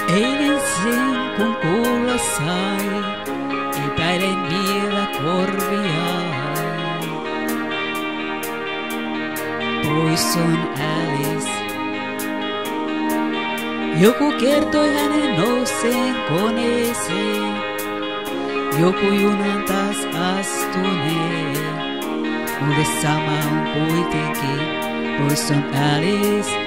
Eilen sen kun kuulla sai, epäilen vielä korviaan. Pois on Alice. Joku kertoi hänen nouseen koneeseen, joku junan taas astuneen. Mulle sama on kuitenkin, pois on Alice.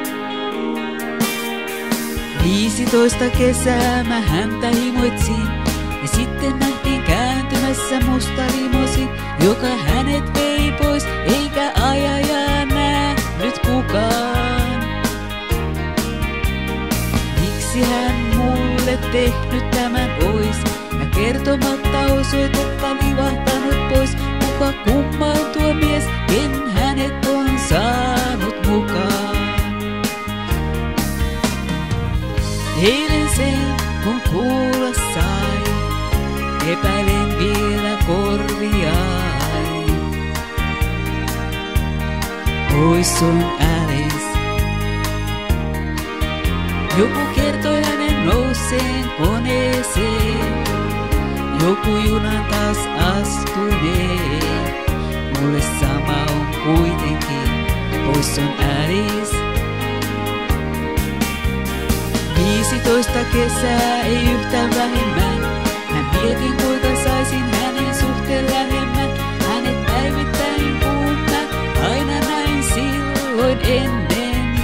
15 kesää mä häntä himoitsin, ja sitten nähtiin kääntymässä musta limosin, joka hänet vei pois, eikä ajajaa nähnyt kukaan. Miksi hän mulle tehnyt tämän ois, ja kertomatta osoitetta livahtanut pois, kuka kumman tuo mies, ken hänet on saanut mukaan. Eilen sen kun kuulla sai, epäilen vielä korviaan. Pois on Alice. Joku kertoi hänen nouseen koneeseen, joku junan taas astuneen. Mulle sama on kuitenkin, pois on Alice. 15 kesää ei yhtään vähemmän. Mä mietin kuinka saisin hänen suhteen lähemmän. Hänet päivittäin puhun mä aina näin silloin ennen.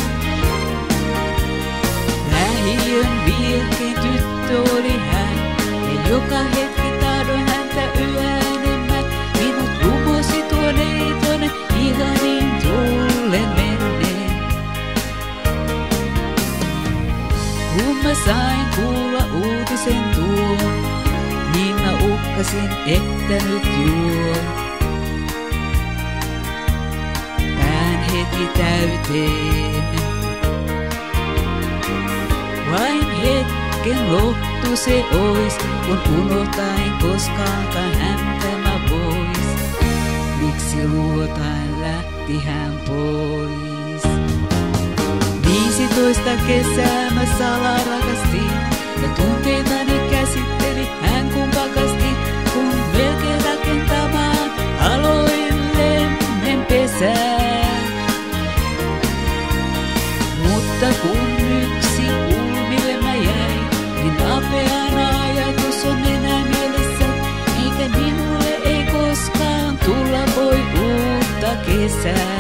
Lähiön viehkein tyttö oli hän, ja joka hetki tahdoin häntä yhä enemmän. Minut lumosi tuonne ihanin tullen menneen. Kun mä sain kuulla uutisen tuon, niin mä uhkasin, että nyt juon. Pään heti täyteen. Vain hetken loppu se ois, kun unohtain koskaankaan häntä mä vois. Miksi luotain lähti hän pois? 15 kesää mä salaa rakastin, ja tunteitani käsitteli hän kun pakasti. Kun melkein rakentamaan aloin lemmen pesään. Mutta kun yksi kulmille mä jäin, niin apeana ajatus on enää mielessä. Eikä minulle ei koskaan tulla voi uutta kesää.